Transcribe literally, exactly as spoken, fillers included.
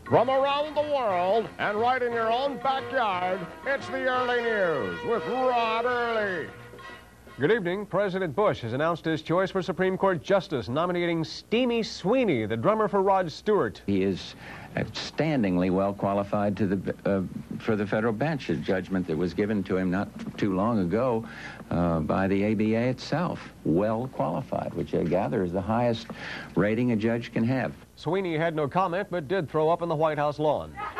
From around the world and right in your own backyard, it's the Early News with Rod Early. Good evening. President Bush has announced his choice for Supreme Court Justice, nominating Steamy Sweeney, the drummer for Rod Stewart. He is outstandingly well qualified to the, uh, for the federal bench, a judgment that was given to him not too long ago uh, by the A B A itself. Well qualified, which I gather is the highest rating a judge can have. Sweeney had no comment, but did throw up on the White House lawn.